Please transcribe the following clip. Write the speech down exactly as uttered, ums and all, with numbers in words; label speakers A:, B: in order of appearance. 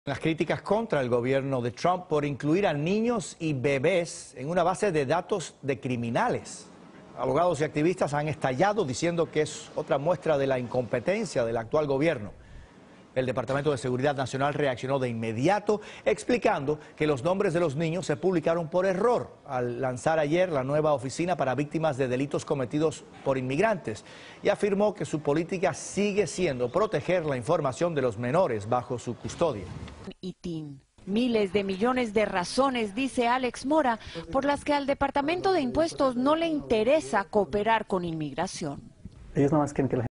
A: Las críticas contra el gobierno de Trump por incluir a niños y bebés en una base de datos de criminales. Abogados y activistas han estallado diciendo que es otra muestra de la incompetencia del actual gobierno. El Departamento de Seguridad Nacional reaccionó de inmediato, explicando que los nombres de los niños se publicaron por error al lanzar ayer la nueva oficina para víctimas de delitos cometidos por inmigrantes, y afirmó que su política sigue siendo proteger la información de los menores bajo su custodia.
B: Miles de millones de razones, dice Alex Mora, por las que al Departamento de Impuestos no le interesa cooperar con inmigración.
C: Ellos nada más quieren que la